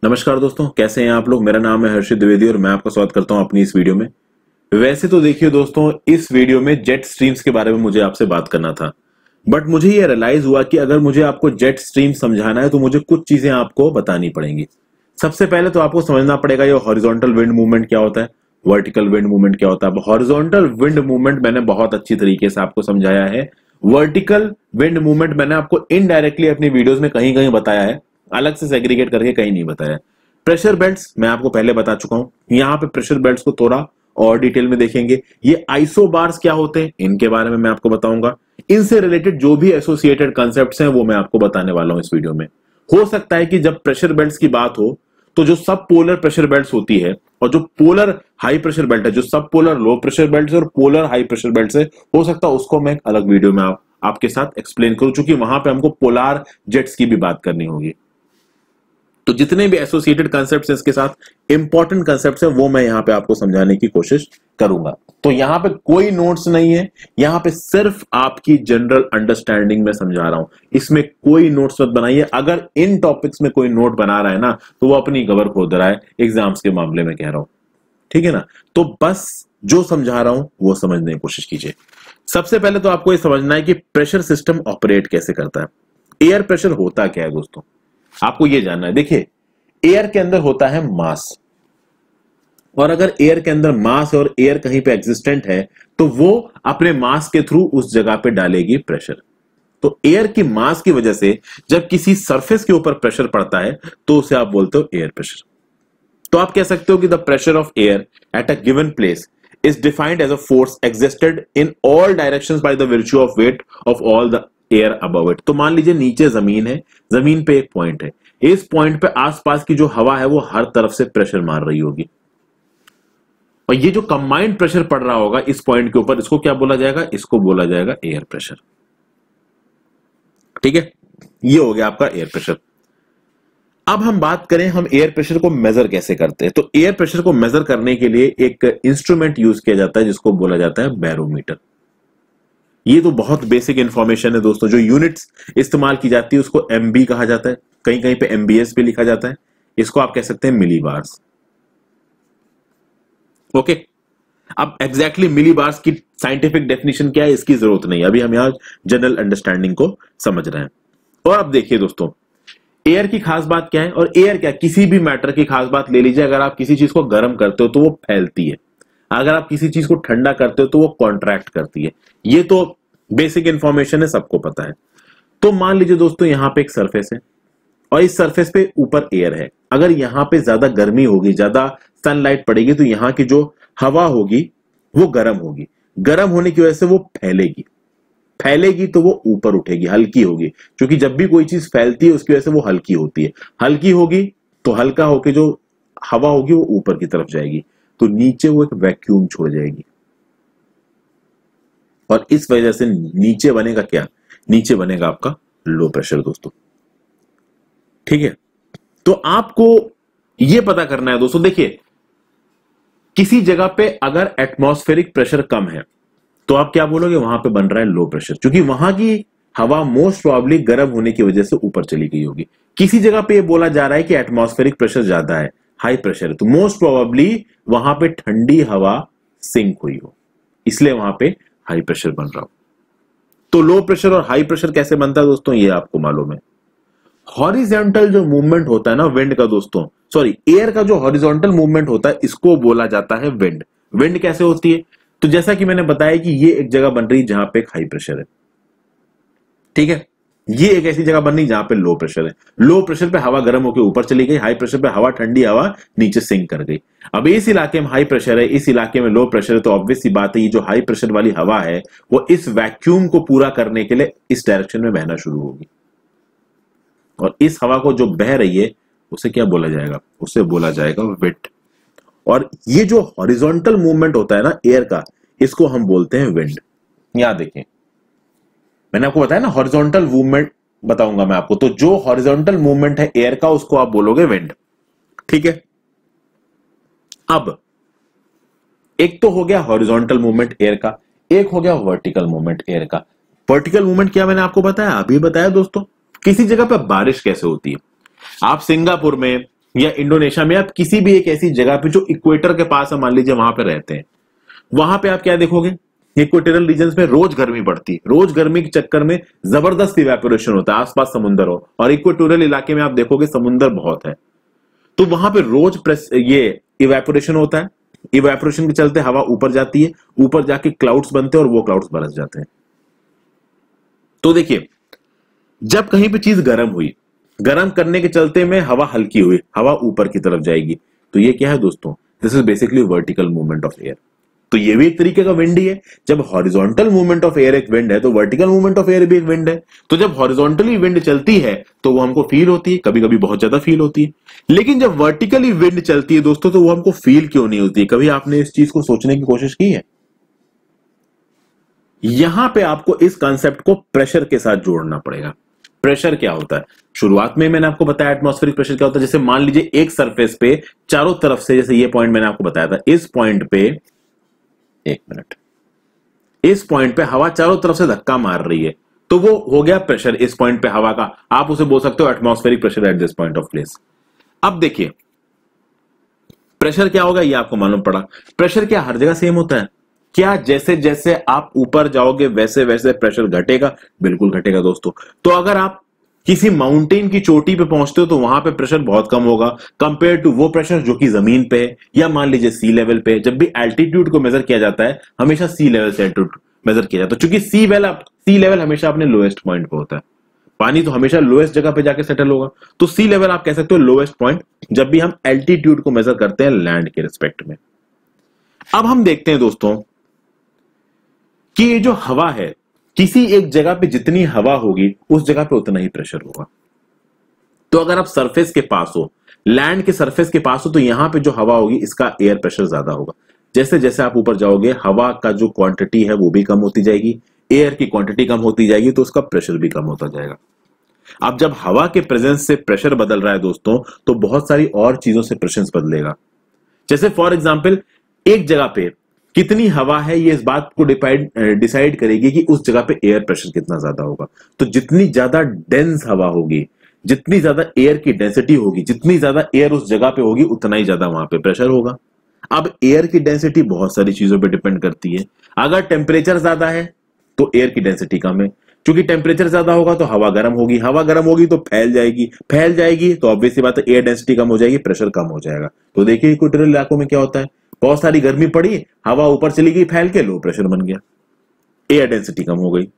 नमस्कार दोस्तों, कैसे हैं आप लोग। मेरा नाम है हर्षित द्विवेदी और मैं आपका स्वागत करता हूं अपनी इस वीडियो में। वैसे तो देखिए दोस्तों, इस वीडियो में जेट स्ट्रीम्स के बारे में मुझे आपसे बात करना था, बट मुझे ये रियलाइज हुआ कि अगर मुझे आपको जेट स्ट्रीम समझाना है तो मुझे कुछ चीजें आपको बतानी पड़ेंगी। सबसे पहले तो आपको समझना पड़ेगा ये हॉरिजॉन्टल विंड मूवमेंट क्या होता है, वर्टिकल विंड मूवमेंट क्या होता है। हॉरिजॉन्टल विंड मूवमेंट मैंने बहुत अच्छी तरीके से आपको समझाया है। वर्टिकल विंड मूवमेंट मैंने आपको इनडायरेक्टली अपनी वीडियोस में कहीं कहीं बताया है, अलग से सेग्रीगेट करके कहीं नहीं बताया। प्रेशर बेल्ट्स मैं आपको पहले बता चुका हूं, यहां पे प्रेशर बेल्ट्स को थोड़ा और डिटेल में देखेंगे। ये आइसोबार्स क्या होते हैं इनके बारे में मैं आपको बताऊंगा। इनसे रिलेटेड जो भी एसोसिएटेड कॉन्सेप्ट्स हैं वो मैं आपको बताने वाला हूं इस वीडियो में। हो सकता है कि जब प्रेशर बेल्ट्स की बात हो तो जो सब पोलर प्रेशर बेल्ट्स होती है और जो पोलर हाई प्रेशर बेल्ट है, जो sub polar low pressure belt और पोलर हाई प्रेशर बेल्ट है, हो सकता है उसको मैं एक अलग वीडियो में आपके साथ एक्सप्लेन करूं, चूंकि वहां पे हमको पोलार जेट्स की भी बात करनी होगी। तो जितने भी एसोसिएटेड कॉन्सेप्ट्स हैं इसके साथ इंपॉर्टेंट कॉन्सेप्ट्स हैं वो मैं यहां पे आपको समझाने की कोशिश करूंगा। तो यहां पे कोई नोट्स नहीं है, यहां पे सिर्फ आपकी जनरल अंडरस्टैंडिंग में समझा रहा हूं। इसमें कोई नोट्स मत बनाइए। अगर इन टॉपिक्स में कोई नोट बना रहा है ना तो वो अपनी गबर खोद रहा है, एग्जाम्स के मामले में कह रहा हूं, ठीक है ना। तो बस जो समझा रहा हूं वो समझने की कोशिश कीजिए। सबसे पहले तो आपको ये समझना है कि प्रेशर सिस्टम ऑपरेट कैसे करता है। एयर प्रेशर होता क्या है दोस्तों, आपको यह जानना है। देखिए, एयर के अंदर होता है मास, और अगर एयर के अंदर मास और एयर कहीं पे एग्जिस्टेंट है तो वो अपने मास के थ्रू उस जगह पे डालेगी प्रेशर। तो एयर की मास की वजह से जब किसी सरफेस के ऊपर प्रेशर पड़ता है तो उसे आप बोलते हो एयर प्रेशर। तो आप कह सकते हो कि the pressure of air at a given place is defined as a force exerted in all directions by the virtue of weight of all the air above it। तो मान लीजिए नीचे जमीन है, जमीन पे एक पॉइंट है, इस पॉइंट पे आसपास की जो हवा है वो हर तरफ से प्रेशर मार रही होगी, और ये जो कंबाइंड प्रेशर पड़ रहा होगा इस पॉइंट के ऊपर, इसको क्या बोला जाएगा, इसको बोला जाएगा एयर प्रेशर। ठीक है, ये हो गया आपका एयर प्रेशर। अब हम बात करें हम एयर प्रेशर को मेजर कैसे करते हैं। तो एयर प्रेशर को मेजर करने के लिए एक इंस्ट्रूमेंट यूज किया जाता है जिसको बोला जाता है बैरोमीटर। ये तो बहुत बेसिक इंफॉर्मेशन है दोस्तों। जो यूनिट्स इस्तेमाल की जाती है उसको एमबी कहा जाता है, कहीं कहीं पे एमबीएस भी लिखा जाता है, इसको आप कह सकते हैं मिलीबार्स। ओके, अब एग्जैक्टली मिलीबार्स की साइंटिफिक डेफिनेशन क्या है इसकी जरूरत नहीं, अभी हम यहां जनरल अंडरस्टैंडिंग को समझ रहे हैं। और अब देखिए दोस्तों, एयर की खास बात क्या है, और एयर क्या, किसी भी मैटर की खास बात ले लीजिए। अगर आप किसी चीज को गर्म करते हो तो वो फैलती है, अगर आप किसी चीज को ठंडा करते हो तो वो कॉन्ट्रैक्ट करती है। ये तो बेसिक इंफॉर्मेशन है, सबको पता है। तो मान लीजिए दोस्तों, यहां पे एक सरफेस है और इस सरफेस पे ऊपर एयर है। अगर यहां पे ज्यादा गर्मी होगी, ज्यादा सनलाइट पड़ेगी तो यहां की जो हवा होगी वो गर्म होगी। गर्म होने की वजह से वो फैलेगी तो वो ऊपर उठेगी, हल्की होगी, क्योंकि जब भी कोई चीज फैलती है उसकी वजह से वो हल्की होती है। हल्की होगी तो हल्का होकर जो हवा होगी वो ऊपर की तरफ जाएगी, तो नीचे वो एक वैक्यूम छोड़ जाएगी, और इस वजह से नीचे बनेगा क्या, नीचे बनेगा आपका लो प्रेशर दोस्तों। ठीक है, तो आपको यह पता करना है दोस्तों। देखिए, किसी जगह पे अगर एटमॉस्फेरिक प्रेशर कम है तो आप क्या बोलोगे, वहां पे बन रहा है लो प्रेशर, क्योंकि वहां की हवा मोस्ट प्रोबेबली गर्म होने की वजह से ऊपर चली गई होगी। किसी जगह पे ये बोला जा रहा है कि एटमॉस्फेरिक प्रेशर ज्यादा है, हाई प्रेशर है, तो मोस्ट प्रोबेबली वहां पे ठंडी हवा सिंक हुई हो, इसलिए वहां पे हाई प्रेशर बन रहा हो। तो लो प्रेशर और हाई प्रेशर कैसे बनता है दोस्तों, ये आपको मालूम है। हॉरिजॉन्टल जो मूवमेंट होता है ना विंड का दोस्तों, सॉरी एयर का जो हॉरिजॉन्टल मूवमेंट होता है इसको बोला जाता है विंड। विंड कैसे होती है, तो जैसा कि मैंने बताया कि ये एक जगह बन रही है जहां पे एक हाई प्रेशर है, ठीक है। ये एक ऐसी जगह बन रही जहां पे लो प्रेशर है। लो प्रेशर पे हवा गर्म होकर ऊपर चली गई, हाई प्रेशर पे हवा ठंडी हवा नीचे सिंक कर गई। अब इस इलाके में हाई प्रेशर है, इस इलाके में लो प्रेशर है, तो ऑब्वियस सी बात है ये जो हाई प्रेशर वाली हवा है वो इस वैक्यूम को पूरा करने के लिए इस डायरेक्शन में बहना शुरू होगी, और इस हवा को जो बह रही है उसे क्या बोला जाएगा, उसे बोला जाएगा विंड। और ये जो हॉरिजॉन्टल मूवमेंट होता है ना एयर का, इसको हम बोलते हैं विंड। यहां देखें, मैंने आपको बताया ना हॉरिजॉन्टल मूवमेंट बताऊंगा मैं आपको, तो जो हॉरिजॉन्टल मूवमेंट है एयर का उसको आप बोलोगे विंड। ठीक है, अब एक तो हो गया हॉरिजॉन्टल मूवमेंट एयर का, एक हो गया वर्टिकल मूवमेंट एयर का। वर्टिकल मूवमेंट क्या मैंने आपको बताया, अभी बताया दोस्तों। किसी जगह पर बारिश कैसे होती है, आप सिंगापुर में या इंडोनेशिया में, आप किसी भी एक ऐसी जगह पे जो इक्वेटर के पास है, मान लीजिए वहां पे रहते हैं, वहां पे आप क्या देखोगे, इक्वेटोरियल रीजन्स में रोज गर्मी पड़ती है, रोज गर्मी के चक्कर में जबरदस्त इवेपोरेशन होता है, आसपास समुद्र हो, और इक्वेटोरियल इलाके में आप देखोगे समुद्र बहुत है, तो वहां पे रोज ये इवेपोरेशन होता है। इवेपोरेशन के चलते हवा ऊपर जाती है, ऊपर जाके क्लाउड्स बनते हैं और वो क्लाउड्स बरस जाते हैं। तो देखिए, जब कहीं पे चीज गर्म हुई, गर्म करने के चलते में हवा हल्की हुई, हवा ऊपर की तरफ जाएगी, तो ये क्या है दोस्तों, this is basically vertical movement of air. तो ये भी एक तरीके का विंड ही है। जब हॉरिजॉन्टल मूवमेंट ऑफ एयर एक विंड है, तो वर्टिकल मूवमेंट ऑफ एयर भी एक विंड है। तो जब हॉरिजॉन्टली विंड चलती है तो वो हमको फील होती है, कभी कभी बहुत ज्यादा फील होती है। लेकिन जब वर्टिकली विंड चलती है दोस्तों, तो वो हमको फील क्यों नहीं होती? कभी आपने इस चीज को सोचने की कोशिश की है? यहां पे आपको इस कंसेप्ट को प्रेशर के साथ जोड़ना पड़ेगा। प्रेशर क्या होता है? शुरुआत में मैंने आपको बताया एटमॉस्फेरिक प्रेशर क्या होता है। जैसे मान लीजिए एक सरफेस पे चारों तरफ से, जैसे ये पॉइंट मैंने आपको बताया था, इस पॉइंट पे, एक मिनट, इस पॉइंट पे हवा चारों तरफ से धक्का मार रही है, तो वो हो गया प्रेशर इस पॉइंट पे हवा का। आप उसे बोल सकते हो atmospheric pressure at this point of place. अब देखिए प्रेशर क्या होगा, ये आपको मालूम पड़ा। प्रेशर क्या हर जगह सेम होता है क्या? जैसे जैसे आप ऊपर जाओगे वैसे वैसे प्रेशर घटेगा? बिल्कुल घटेगा दोस्तों। तो अगर आप किसी माउंटेन की चोटी पे पहुंचते हो तो वहां पे प्रेशर बहुत कम होगा कंपेयर टू वो प्रेशर जो कि जमीन पे है, या मान लीजिए सी लेवल पे। जब भी एल्टीट्यूड को मेजर किया जाता है हमेशा सी लेवल से एल्टीट्यूड मेजर किया जाता है, क्योंकि सी लेवल हमेशा अपने लोएस्ट पॉइंट पे होता है। पानी तो हमेशा लोएस्ट जगह पे जाके सेटल होगा, तो सी लेवल आप कह सकते हो लोएस्ट पॉइंट, जब भी हम एल्टीट्यूड को मेजर करते हैं लैंड के रिस्पेक्ट में। अब हम देखते हैं दोस्तों कि ये जो हवा है, किसी एक जगह पे जितनी हवा होगी उस जगह पे उतना ही प्रेशर होगा। तो अगर आप सरफेस के पास हो, लैंड के सरफेस के पास हो, तो यहां पे जो हवा होगी इसका एयर प्रेशर ज्यादा होगा। जैसे जैसे आप ऊपर जाओगे हवा का जो क्वांटिटी है वो भी कम होती जाएगी, एयर की क्वांटिटी कम होती जाएगी, तो उसका प्रेशर भी कम होता जाएगा। अब जब हवा के प्रेजेंस से प्रेशर बदल रहा है दोस्तों, तो बहुत सारी और चीजों से प्रेशर बदलेगा। जैसे फॉर एग्जाम्पल, एक जगह पे कितनी हवा है ये इस बात को डिसाइड करेगी कि उस जगह पे एयर प्रेशर कितना ज्यादा होगा। तो जितनी ज्यादा डेंस हवा होगी, जितनी ज्यादा एयर की डेंसिटी होगी, जितनी ज्यादा एयर उस जगह पे होगी, उतना ही ज्यादा वहां पे प्रेशर होगा। अब एयर की डेंसिटी बहुत सारी चीजों पे डिपेंड करती है। अगर टेम्परेचर ज्यादा है तो एयर की डेंसिटी कम है, क्योंकि टेम्परेचर ज्यादा होगा तो हवा गर्म होगी, हवा गर्म होगी तो फैल जाएगी तो ऑब्वियसली बात है एयर डेंसिटी कम हो जाएगी, प्रेशर कम हो जाएगा। तो देखिए इक्वेटोरियल इलाकों में क्या होता है, बहुत सारी गर्मी पड़ी, हवा ऊपर चली गई फैल के, लो प्रेशर बन गया, एयर डेंसिटी कम हो गई।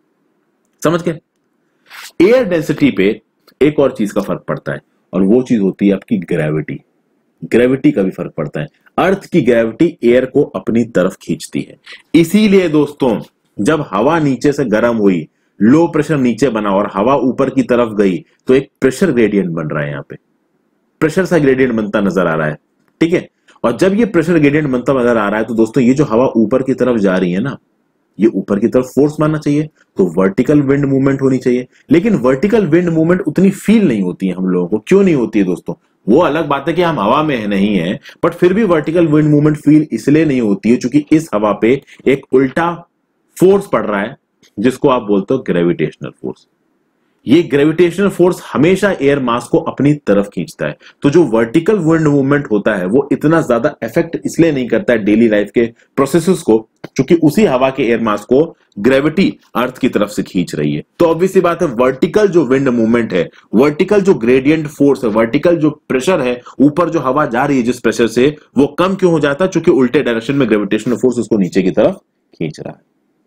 समझ गए? एयर डेंसिटी पे एक और चीज का फर्क पड़ता है, और वो चीज होती है आपकी ग्रेविटी। ग्रेविटी का भी फर्क पड़ता है। अर्थ की ग्रेविटी एयर को अपनी तरफ खींचती है। इसीलिए दोस्तों जब हवा नीचे से गर्म हुई, लो प्रेशर नीचे बना और हवा ऊपर की तरफ गई, तो एक प्रेशर ग्रेडियंट बन रहा है। यहां पे प्रेशर सा ग्रेडियंट बनता नजर आ रहा है, ठीक है। और जब ये प्रेशर ग्रेडियंट बनता नजर आ रहा है, तो दोस्तों ये जो हवा ऊपर की तरफ जा रही है ना, ये ऊपर की तरफ फोर्स मानना चाहिए, तो वर्टिकल विंड मूवमेंट होनी चाहिए। लेकिन वर्टिकल विंड मूवमेंट उतनी फील नहीं होती है हम लोगों को। क्यों नहीं होती है दोस्तों? वो अलग बात है कि हम हवा में नहीं है, बट फिर भी वर्टिकल विंड मूवमेंट फील इसलिए नहीं होती है क्योंकि इस हवा पे एक उल्टा फोर्स पड़ रहा है, जिसको आप बोलते हो ग्रेविटेशनल फोर्स। ये ग्रेविटेशनल फोर्स हमेशा एयर मास को अपनी तरफ खींचता है। तो जो वर्टिकल विंड मूवमेंट होता है वो इतना ज्यादा इफेक्ट इसलिए नहीं करता है डेली लाइफ के प्रोसेसेस को, क्योंकि उसी हवा के एयर मास को ग्रेविटी अर्थ की तरफ से खींच रही है। तो ऑब्वियसली बात है वर्टिकल जो विंड मूवमेंट है, वर्टिकल जो ग्रेडियंट फोर्स है, वर्टिकल जो प्रेशर है, ऊपर जो हवा जा रही है जिस प्रेशर से, वो कम क्यों हो जाता है? क्योंकि उल्टे डायरेक्शन में ग्रेविटेशनल फोर्स उसको नीचे की तरफ खींच रहा है।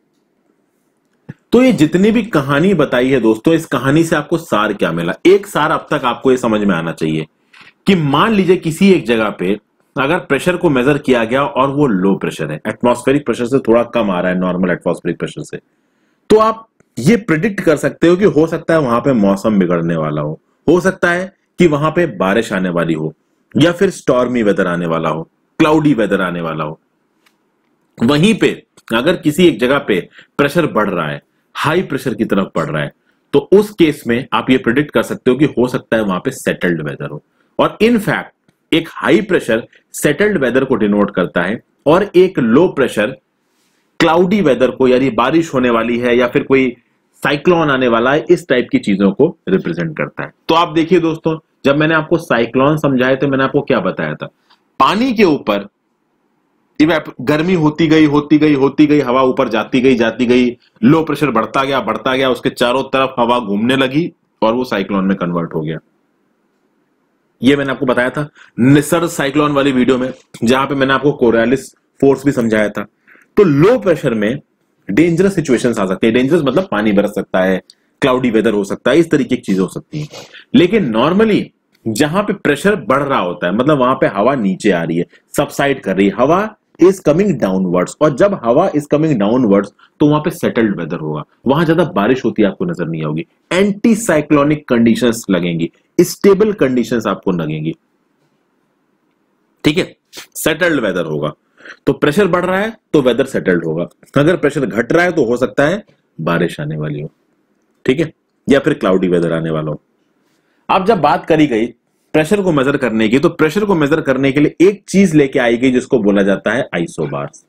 तो ये जितनी भी कहानी बताई है दोस्तों, इस कहानी से आपको सार क्या मिला? एक सार अब तक आपको ये समझ में आना चाहिए कि मान लीजिए किसी एक जगह पे अगर प्रेशर को मेजर किया गया और वो लो प्रेशर है, एटमॉस्फेरिक प्रेशर से थोड़ा कम आ रहा है नॉर्मल एटमॉस्फेरिक प्रेशर से, तो आप ये प्रिडिक्ट कर सकते हो कि हो सकता है वहां पे मौसम बिगड़ने वाला हो सकता है कि वहां पे बारिश आने वाली हो, या फिर स्टॉर्मी वेदर आने वाला हो, क्लाउडी वेदर आने वाला हो। वहीं पे अगर किसी एक जगह पे प्रेशर बढ़ रहा है, हाई प्रेशर की तरफ बढ़ रहा है, तो उस केस में आप ये प्रिडिक्ट कर सकते हो कि हो सकता है वहां पे सेटल्ड वेदर हो। और इनफैक्ट एक हाई प्रेशर सेटल्ड वेदर को डिनोट करता है, और एक लो प्रेशर क्लाउडी वेदर को, यानी बारिश होने वाली है या फिर कोई साइक्लोन आने वाला है, इस टाइप की चीजों को रिप्रेजेंट करता है। तो आप देखिए दोस्तों, जब मैंने आपको साइक्लोन समझाए थे, मैंने आपको क्या बताया था? पानी के ऊपर गर्मी होती गई होती गई होती गई, हवा ऊपर जाती गई, लो प्रेशर बढ़ता गया, उसके चारों तरफ हवा घूमने लगी और वो साइक्लोन में कन्वर्ट हो गया। ये मैंने आपको बताया था निसर्ग साइक्लोन वाली वीडियो में, जहां पे मैंने आपको कोरियोलिस फोर्स भी समझाया था। तो लो प्रेशर में डेंजरस सिचुएशंस आ सकती है। डेंजरस मतलब पानी बरस सकता है, क्लाउडी वेदर हो सकता है, इस तरीके की चीजें हो सकती हैं। लेकिन नॉर्मली जहां पे प्रेशर बढ़ रहा होता है, मतलब वहां पे हवा नीचे आ रही है, सबसाइड कर रही है, हवा इज कमिंग डाउनवर्ड्स, और जब हवा इज कमिंग डाउनवर्ड्स तो वहां पे सेटल्ड वेदर होगा, वहां ज्यादा बारिश होती है आपको नजर नहीं आएगी, एंटी साइक्लोनिक कंडीशंस लगेंगी, स्टेबल कंडीशंस आपको लगेंगी। ठीक है, सेटल्ड वेदर होगा। तो प्रेशर बढ़ रहा है तो वेदर सेटल्ड होगा, अगर प्रेशर घट रहा है तो हो सकता है बारिश आने वाली हो, ठीक है, या फिर क्लाउडी वेदर आने वाला हो। अब जब बात करी गई प्रेशर को मेजर करने की, तो प्रेशर को मेजर करने के लिए एक चीज लेके आई गई जिसको बोला जाता है आइसोबार्स।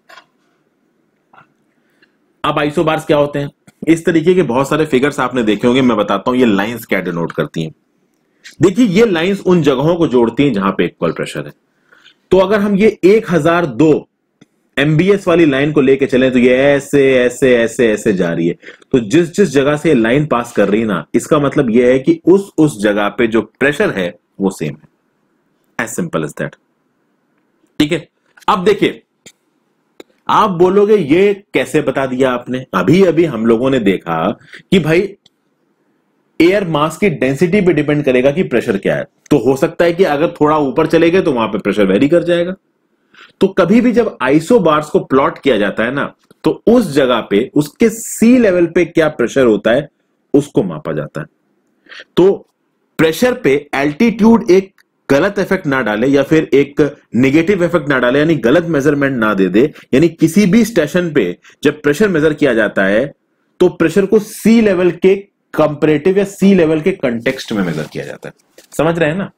अब आइसोबार्स क्या होते हैं? इस तरीके के बहुत सारे फिगर्स आपने देखे होंगे, मैं बताता हूं ये लाइंस क्या डिनोट करती हैं। देखिए, ये लाइंस उन जगहों को जोड़ती हैं जहां पे इक्वल प्रेशर है। तो अगर हम ये 1002 एमबीएस वाली लाइन को लेके चलें तो ये ऐसे ऐसे ऐसे ऐसे जा रही है। तो जिस जिस जगह से लाइन पास कर रही है ना, इसका मतलब यह है कि उस जगह पे जो प्रेशर है वो सेम है। As simple as that. ठीक है, अब देखिए, आप बोलोगे ये कैसे बता दिया आपने? अभी अभी हम लोगों ने देखा कि भाई एयर मास की डेंसिटी पे डिपेंड करेगा कि प्रेशर क्या है। तो हो सकता है कि अगर थोड़ा ऊपर चले गए तो वहां पे प्रेशर वेरी कर जाएगा। तो कभी भी जब आइसोबार्स को प्लॉट किया जाता है ना, तो उस जगह पे उसके सी लेवल पे क्या प्रेशर होता है उसको मापा जाता है। तो प्रेशर पे एल्टीट्यूड एक गलत इफेक्ट ना डाले या फिर एक नेगेटिव इफेक्ट ना डाले, यानी गलत मेजरमेंट ना दे दे। यानी किसी भी स्टेशन पे जब प्रेशर मेजर किया जाता है तो प्रेशर को सी लेवल के कंपैरेटिव या सी लेवल के कंटेक्स्ट में मेजर किया जाता है। समझ रहे हैं ना?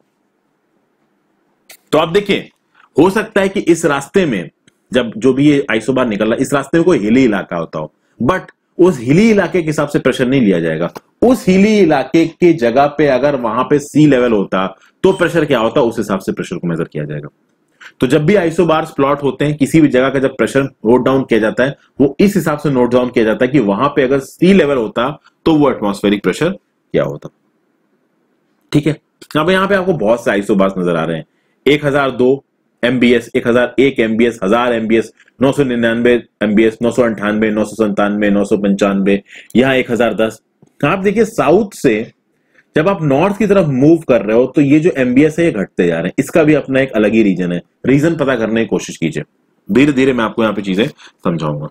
तो आप देखिए, हो सकता है कि इस रास्ते में जब जो भी ये आइसोबार निकल रहा है, इस रास्ते में कोई हिली इलाका होता हो, बट उस हिली इलाके के हिसाब से प्रेशर नहीं लिया जाएगा। उस हिली इलाके की जगह पे अगर वहां पे सी लेवल होता तो प्रेशर क्या होता, उस हिसाब से प्रेशर को मेजर किया जाएगा। तो जब भी आइसोबार्स प्लॉट होते हैं, किसी भी जगह का जब प्रेशर नोट डाउन किया जाता है, वो इस हिसाब से नोट डाउन किया जाता है कि वहां पे अगर सी लेवल होता तो वो एटमॉस्फेरिक प्रेशर क्या होता। ठीक है, अब यहां पे आपको बहुत से आइसोबार्स नजर आ रहे हैं। 1002 एमबीएस, 1001 एमबीएस, 1000 एमबीएस, 999 एमबीएस, 998, 997, 995, यहां 1010। आप देखिए, साउथ से जब आप नॉर्थ की तरफ मूव कर रहे हो तो ये जो एमबीएस है ये घटते जा रहे हैं। इसका भी अपना एक अलग ही रीजन है, रीजन पता करने की कोशिश कीजिए। धीरे धीरे मैं आपको यहां पे चीजें समझाऊंगा।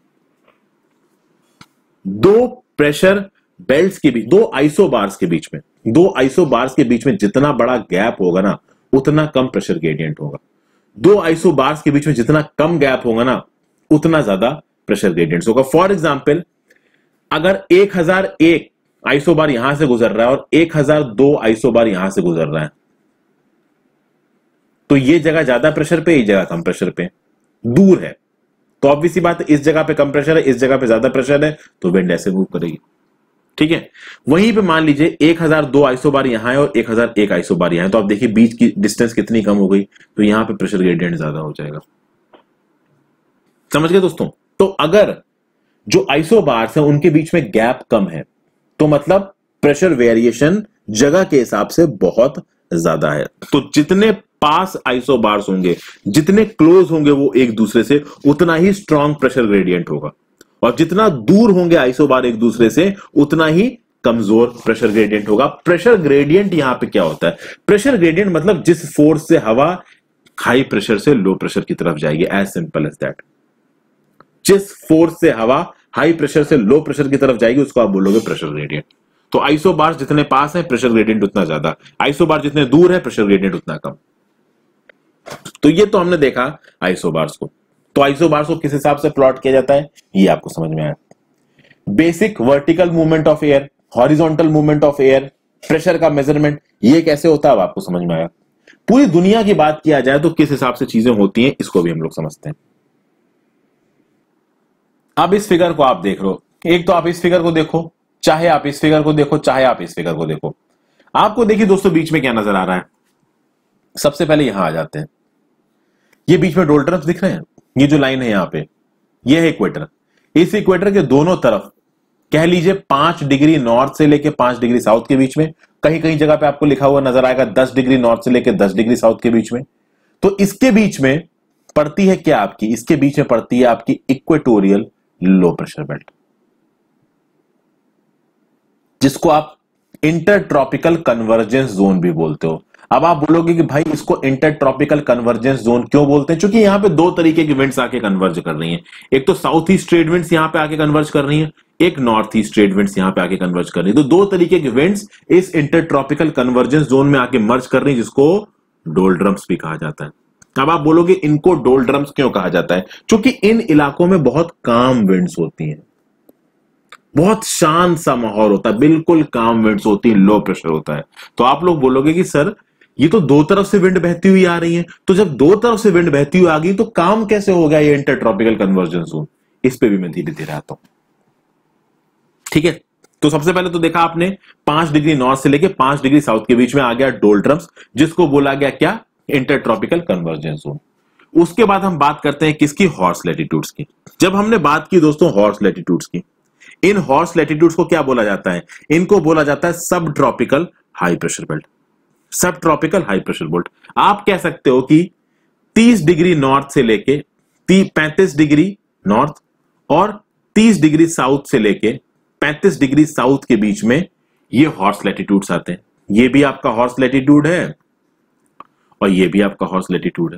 दो प्रेशर बेल्ट्स के बीच, दो आइसोबार्स के बीच में जितना बड़ा गैप होगा ना, उतना कम प्रेशर ग्रेडियंट होगा। दो आइसोबार्स के बीच में जितना कम गैप होगा ना, उतना ज्यादा प्रेशर ग्रेडियंट होगा। फॉर एग्जाम्पल, अगर 1001 आइसोबार यहां से गुजर रहा है और 1002 आइसोबार यहां से गुजर रहा है, तो ये जगह ज्यादा प्रेशर पे, ये जगह कम प्रेशर पे, दूर है। तो ऑब्वियसली बात है, इस जगह पे कम प्रेशर है, इस जगह पे ज्यादा प्रेशर है, तो विंड ऐसे मूव करेगी। ठीक है, वहीं पे मान लीजिए 1002 आइसोबार यहां है और 1001 आइसोबार यहां है, तो आप देखिए बीच की डिस्टेंस कितनी कम हो गई, तो यहां पे प्रेशर ग्रेडियंट ज्यादा हो जाएगा। समझ गए दोस्तों? तो अगर जो आइसोबार्स है उनके बीच में गैप कम है, तो मतलब प्रेशर वेरिएशन जगह के हिसाब से बहुत ज्यादा है। तो जितने पास आइसोबार्स होंगे, जितने क्लोज होंगे वो एक दूसरे से, उतना ही स्ट्रॉन्ग प्रेशर ग्रेडियंट होगा, और जितना दूर होंगे आइसोबार एक दूसरे से, उतना ही कमजोर प्रेशर ग्रेडियंट होगा। प्रेशर ग्रेडियंट यहां पे क्या होता है? प्रेशर ग्रेडियंट मतलब जिस फोर्स से हवा हाई प्रेशर से लो प्रेशर की तरफ जाएगी। As simple as that. जिस फोर्स से हवा हाई प्रेशर से लो प्रेशर की तरफ जाएगी उसको आप बोलोगे प्रेशर ग्रेडियंट। तो आइसोबार जितने पास है प्रेशर ग्रेडियंट उतना ज्यादा, आइसोबार जितने दूर है प्रेशर ग्रेडियंट उतना कम। तो ये तो हमने देखा आइसोबार्स को। तो आइसोबार्स को किस हिसाब से प्लॉट किया जाता है ये आपको समझ में आया। Basic vertical movement of air, horizontal movement of air, pressure का मेजरमेंट, ये कैसे होता है अब आपको समझ में आया। पूरी दुनिया की बात किया जाए तो किस हिसाब से चीजें होती हैं इसको भी हम लोग समझते हैं। अब इस फिगर को आप देख रहे हो, एक तो आप इस फिगर को देखो, चाहे आप इस फिगर को देखो, चाहे आप इस फिगर को देखो। आपको देखिए दोस्तों बीच में क्या नजर आ रहा है। सबसे पहले यहां आ जाते हैं, ये बीच में डोल्ड्रम्स दिख रहे हैं, ये जो लाइन है यहां पे, ये है इक्वेटर। इस इक्वेटर के दोनों तरफ कह लीजिए 5 डिग्री नॉर्थ से लेके 5 डिग्री साउथ के बीच में, कहीं कहीं जगह पे आपको लिखा हुआ नजर आएगा 10 डिग्री नॉर्थ से लेके 10 डिग्री साउथ के बीच में। तो इसके बीच में पड़ती है क्या आपकी, इसके बीच में पड़ती है आपकी इक्वेटोरियल लो प्रेशर बेल्ट, जिसको आप इंटर ट्रॉपिकल कन्वर्जेंस जोन भी बोलते हो। अब आप बोलोगे कि भाई इसको इंटर ट्रॉपिकल कन्वर्जेंस जोन क्यों बोलते हैं? क्योंकि यहां पे दो तरीके की विंड्स आके कन्वर्ज कर रही हैं। एक तो साउथ ईस्ट ट्रेड विंड्स यहां पे आके कन्वर्ज कर रही हैं, एक नॉर्थ ईस्ट ट्रेड विंड्स यहां पे आके कन्वर्ज कर रही है। तो दो तरीके की विंड्स इस इंटर ट्रॉपिकल कन्वर्जेंस जोन में आके मर्ज कर रही है, जिसको डोल्ड्रम्स भी कहा जाता है। अब आप बोलोगे इनको डोल्ड्रम्स क्यों कहा जाता है? क्योंकि इन इलाकों में बहुत काम विंड्स होती हैं, बहुत शांत सा माहौल होता है, बिल्कुल काम विंड्स होती है, लो प्रेशर होता है। तो आप लोग बोलोगे कि सर ये तो दो तरफ से विंड बहती हुई आ रही है, तो जब दो तरफ से विंड बहती हुई आ गई तो काम कैसे हो गया ये इंटर ट्रॉपिकल कन्वर्जेंस जोन? इस पे भी मैं धीरे धीरे आता हूं, ठीक है। तो सबसे पहले तो देखा आपने 5 डिग्री नॉर्थ से लेके 5 डिग्री साउथ के बीच में आ गया डोल्ड्रम्स, जिसको बोला गया क्या? Inter tropical convergence zone. उसके बाद हम बात करते हैं किसकी? हॉर्स लैटिट्यूड्स की। जब हमने बात की दोस्तों हॉर्स लैटिट्यूड्स की, इन हॉर्स लैटिट्यूड्स को क्या बोला जाता है? इनको बोला जाता है sub tropical high pressure belt. Sub tropical high pressure belt. आप कह सकते हो कि 30 डिग्री नॉर्थ से लेके 35 डिग्री नॉर्थ और 30 डिग्री साउथ से लेके 35 डिग्री साउथ के बीच में ये हॉर्स लैटिट्यूड्स आते हैं। ये भी आपका हॉर्स लैटिट्यूड है और ये भी आपका हॉर्स लैटिट्यूड है।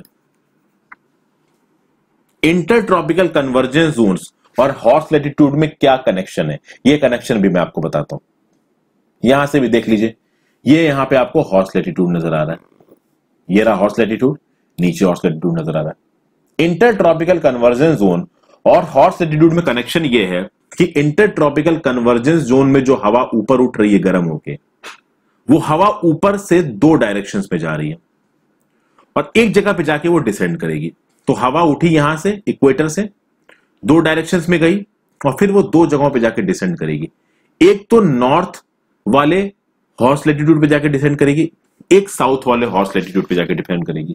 इंटर ट्रॉपिकल कन्वर्जेंस जोन्स और हॉर्स लैटिट्यूड में क्या कनेक्शन है, ये कनेक्शन भी मैं आपको बताता हूं। यहां से भी देख लीजिए, ये यहां पे आपको हॉर्स लैटिट्यूड नजर आ रहा है, ये रहा हॉर्स लैटिट्यूड, नीचे हॉर्स लैटिट्यूड नजर आ रहा है। इंटर ट्रॉपिकल कन्वर्जेंस जोन और हॉर्स लैटिट्यूड में कनेक्शन ये है कि इंटर ट्रॉपिकल कन्वर्जेंस जोन में जो हवा ऊपर उठ रही है गर्म होके, वो हवा ऊपर से दो डायरेक्शंस में जा रही है और एक जगह पे जाके वो डिसेंड करेगी। तो हवा उठी यहां से इक्वेटर से, दो डायरेक्शंस में गई और फिर वो दो जगहों पे जाके डिसेंड करेगी। एक तो नॉर्थ वाले हॉर्स लैटिट्यूड पे जाके डिसेंड करेगी, एक साउथ वाले हॉर्स लैटिट्यूड पे जाके डिपेंड करेगी।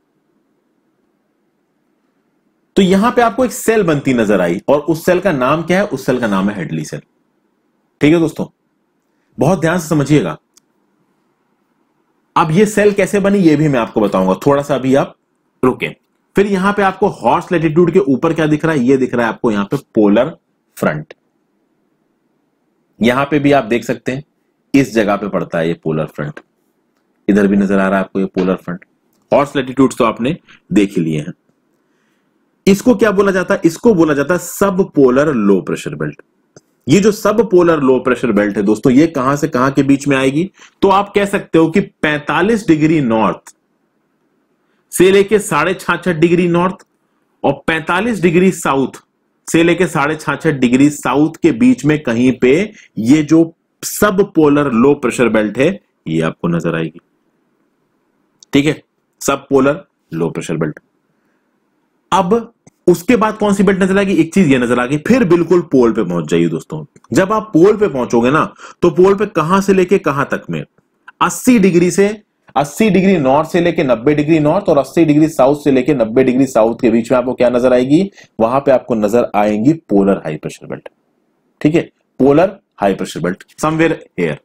तो यहां पे आपको एक सेल बनती नजर आई और उस सेल का नाम क्या है? उस सेल का नाम है हेडली सेल। ठीक है दोस्तों, बहुत ध्यान से समझिएगा। अब ये सेल कैसे बनी ये भी मैं आपको बताऊंगा, थोड़ा सा अभी आप रुके। फिर यहां पे आपको हॉर्स लैटिट्यूड के ऊपर क्या दिख रहा है? ये दिख रहा है आपको यहां पे पोलर फ्रंट। यहां पे भी आप देख सकते हैं इस जगह पे पड़ता है ये पोलर फ्रंट, इधर भी नजर आ रहा है आपको ये पोलर फ्रंट। हॉर्स लैटिट्यूड्स तो आपने देख ही लिए हैं। इसको क्या बोला जाता है? इसको बोला जाता है सब पोलर लो प्रेशर बेल्ट। ये जो sub polar low pressure belt है दोस्तों, ये कहां से कहां के बीच में आएगी? तो आप कह सकते हो कि 45 डिग्री नॉर्थ से लेके 66.5 डिग्री नॉर्थ और 45 डिग्री साउथ से लेके 66.5 डिग्री साउथ के बीच में कहीं पे ये जो sub polar low pressure belt है ये आपको नजर आएगी। ठीक है, सब पोलर लो प्रेशर बेल्ट। अब उसके बाद कौन सी बेल्ट नजर आएगी? एक चीज ये नजर आ गई। फिर बिल्कुल पोल पे पहुंच जाइए दोस्तों। जब आप पोल पे पहुंचोगे ना, तो पोल पे कहां से लेके कहां तक में 80 डिग्री नॉर्थ से लेके 90 डिग्री नॉर्थ और 80 डिग्री साउथ से लेके 90 डिग्री साउथ के बीच में आपको क्या नजर आएगी? वहां पे आपको नजर आएंगी पोलर हाई प्रेशर बेल्ट। ठीक है, polar high pressure belt somewhere here.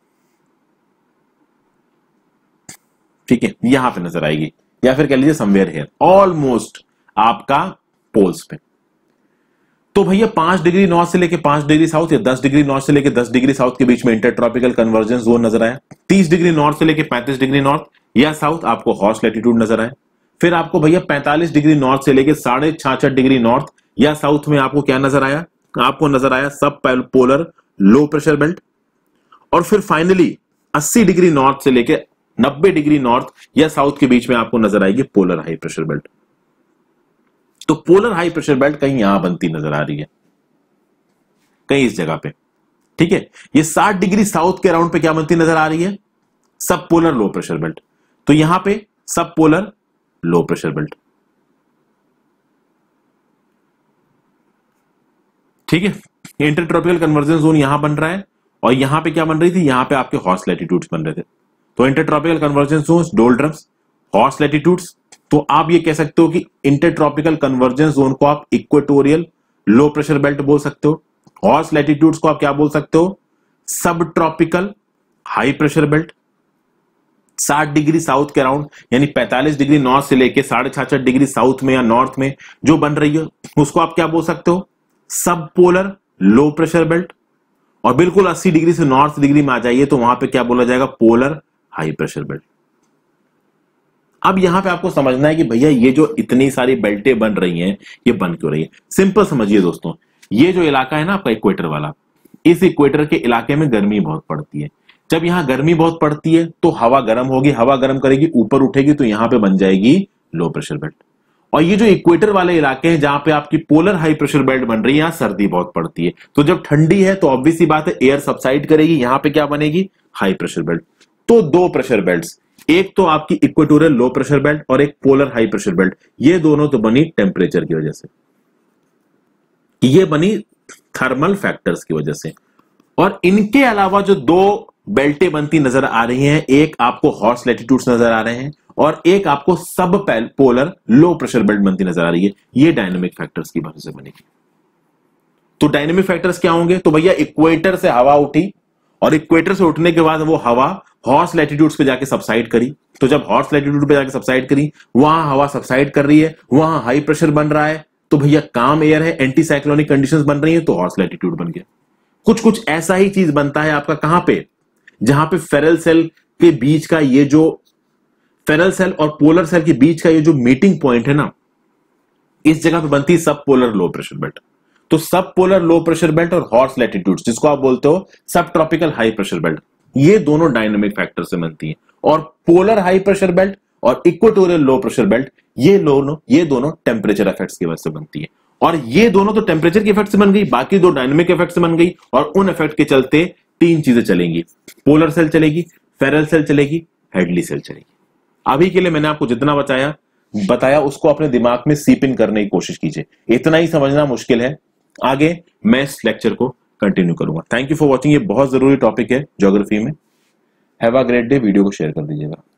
ठीक है, यहां पे नजर आएगी, या फिर कह लीजिए समवेयर हियर, ऑलमोस्ट आपका पोल्स पे। तो भैया 5 डिग्री नॉर्थ से लेके 5 डिग्री साउथ या 10 डिग्री नॉर्थ से लेके 10 डिग्री साउथ के बीच में इंटरट्रॉपिकल कन्वर्जेंस जोन नजर आया। 30 डिग्री नॉर्थ से लेके 35 डिग्री नॉर्थ या साउथ आपको हॉर्स लैटिट्यूड नजर आया। फिर आपको भैया 45 डिग्री नॉर्थ से लेके 66.5 डिग्री नॉर्थ या साउथ में आपको क्या नजर आया? आपको नजर आया सब पोलर लो प्रेशर बेल्ट। और फिर फाइनली 80 डिग्री नॉर्थ से लेके 90 डिग्री नॉर्थ या साउथ के बीच में आपको नजर आएगी पोलर हाई प्रेशर बेल्ट। तो पोलर हाई प्रेशर बेल्ट कहीं यहां बनती नजर आ रही है, कहीं इस जगह पे। ठीक है, ये 60 डिग्री साउथ के अराउंड पे क्या बनती नजर आ रही है? सब पोलर लो प्रेशर बेल्ट। तो यहां पे सब पोलर लो प्रेशर बेल्ट। ठीक है, इंटरट्रॉपिकल कन्वर्जेंस जोन यहां बन रहा है और यहां पे क्या बन रही थी, यहां पे आपके हॉर्स लैटिट्यूड्स बन रहे थे। तो intertropical convergence zone, doldrums, horse latitudes. तो आप ये कह सकते हो कि इंटरट्रॉपिकल कन्वर्जेंस जोन को आप इक्वेटोरियल लो प्रेशर बेल्ट बोल सकते हो। हॉर्स लैटिट्यूड्स को आप क्या बोल सकते हो, सब tropical high pressure belt. 60 degree south के अराउंड, यानी 45 डिग्री नॉर्थ से लेके 66.5 डिग्री साउथ में या नॉर्थ में जो बन रही है उसको आप क्या बोल सकते हो, सब पोलर लो प्रेशर बेल्ट। और बिल्कुल 80 डिग्री से नॉर्थ डिग्री में आ जाइए तो वहां पे क्या बोला जाएगा, पोलर हाई प्रेशर बेल्ट। अब यहां पे आपको समझना है कि भैया ये जो इतनी सारी बेल्टें बन रही हैं ये बन क्यों रही है। सिंपल समझिए दोस्तों, ये जो इलाका है ना आपका इक्वेटर वाला, इस इक्वेटर के इलाके में गर्मी बहुत पड़ती है। जब यहां गर्मी बहुत पड़ती है तो हवा गर्म होगी, हवा गर्म करेगी, ऊपर उठेगी तो यहां पे बन जाएगी लो प्रेशर बेल्ट। और ये जो इक्वेटर वाले इलाके हैं जहां पे आपकी पोलर हाई प्रेशर बेल्ट बन रही है, यहां सर्दी बहुत पड़ती है। तो जब ठंडी है तो ऑब्वियस सी बात है एयर सबसाइड करेगी, यहां पे क्या बनेगी, हाई प्रेशर बेल्ट। तो दो प्रेशर बेल्ट्स, एक तो आपकी इक्वेटोरियल लो प्रेशर बेल्ट और एक पोलर हाई प्रेशर बेल्ट, ये दोनों तो बनी टेम्परेचर की वजह से, ये बनी थर्मल फैक्टर्स की वजह से। और इनके अलावा जो दो बेल्टें बनती नजर आ रही हैं, एक आपको हॉर्स लैटिट्यूड्स नजर आ रहे हैं और एक आपको सब पोलर लो प्रेशर बेल्ट बनती नजर आ रही है, ये डायनेमिक फैक्टर्स की वजह से बनेगी। तो डायनेमिक फैक्टर्स क्या होंगे, तो भैया इक्वेटर से हवा उठी और इक्वेटर से उठने के बाद वो हवा हॉर्स लैटिट्यूड्स पे जाके सबसाइड करी। तो जब हॉर्स लैटिट्यूड पे जाके सबसाइड करी, वहां हवा सबसाइड कर रही है, वहां हाई प्रेशर बन रहा है, तो भैया काम एयर है, एंटी साइक्लोनिक कंडीशंस बन रही है, तो हॉर्स लैटिट्यूड बन गया। कुछ ऐसा ही चीज बनता है आपका कहां पे, जहां पे फेरल सेल के बीच का ये जो फेरल सेल और पोलर सेल के बीच का ये जो मीटिंग पॉइंट है ना, इस जगह पे बनती है सब पोलर लो प्रेशर बेल्ट। तो सब पोलर लो प्रेशर बेल्ट और हॉर्स लैटिट्यूड्स, जिसको आप बोलते हो सब ट्रॉपिकल हाई प्रेशर बेल्ट, ये दोनों डायनेमिक फैक्टर से बनती है। और पोलर हाई प्रेशर बेल्ट और इक्वेटोरियल लो प्रेशर बेल्ट, ये दोनों टेम्परेचर इफेक्ट्स की वजह से बनती है। और ये दोनों तो टेम्परेचर के इफेक्ट से बन गई, बाकी दो डायनेमिक इफेक्ट से बन गई। और उन इफेक्ट के चलते तीन चीजें चलेंगी, पोलर सेल चलेगी, फेरल सेल चलेगी, हेडली सेल चलेगी। अभी के लिए मैंने आपको जितना बताया उसको अपने दिमाग में सीप इन करने की कोशिश कीजिए, इतना ही समझना मुश्किल है। आगे मैं इस लेक्चर को कंटिन्यू करूंगा। थैंक यू फॉर वॉचिंग, ये बहुत जरूरी टॉपिक है ज्योग्राफी में। Have a great day, video को शेयर कर दीजिएगा।